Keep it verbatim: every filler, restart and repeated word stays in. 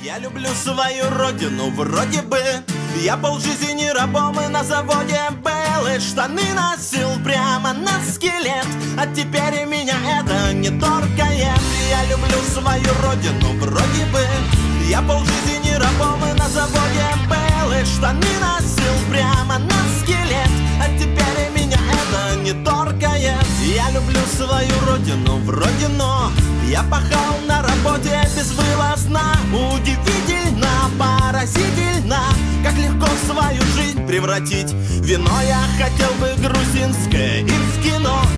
Я люблю свою родину, вроде бы я полжизни рабом и на заводе был, и штаны носил прямо на скелет, а теперь меня это не торкает. Я люблю свою родину, вроде бы я полжизни рабом и на заводе был, и штаны носил прямо на скелет, а теперь меня это не торкает. Я люблю свою родину, вроде, но я пахал на работе безвылазно. Удивительно, поразительно, как легко свою жизнь превратить. Вино я хотел бы грузинское и в